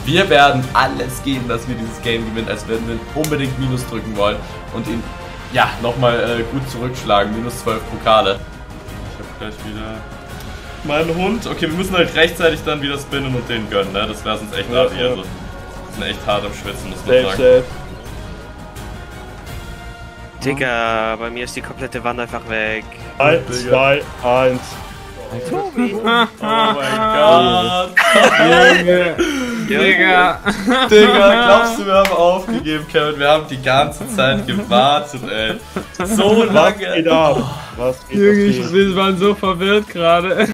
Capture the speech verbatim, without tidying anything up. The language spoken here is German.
Wir werden alles geben, dass wir dieses Game gewinnen, als würden wir unbedingt Minus drücken wollen und ihn, ja, nochmal äh, gut zurückschlagen. Minus zwölf Pokale. Ich hab gleich wieder meinen Hund. Okay, wir müssen halt rechtzeitig dann wieder spinnen und den gönnen, ne? Das wäre uns echt hart hier. Also, wir sind echt hart am Schwitzen, muss man sagen. Safe. Digga, bei mir ist die komplette Wand einfach weg. eins, zwei, eins. Oh mein Gott. Junge. Digga. Digga, glaubst du, wir haben aufgegeben, Kevin? Wir haben die ganze Zeit gewartet, ey. So lange. Was geht ab? Was geht Junge, wir waren so verwirrt gerade.